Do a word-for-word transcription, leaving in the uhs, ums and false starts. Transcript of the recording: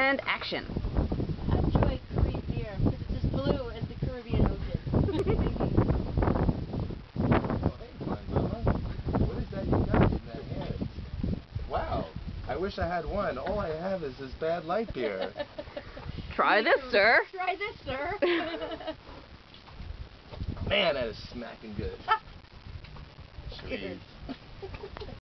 and action. I enjoy Caribe beer because it's as blue as the Caribbean Ocean. Oh, hey, fine mama. What is that you got in that hand? Wow. I wish I had one. All I have is this bad light beer. Try this, sir. Try this, sir. Man, that is smacking good. Cheers. Sweet.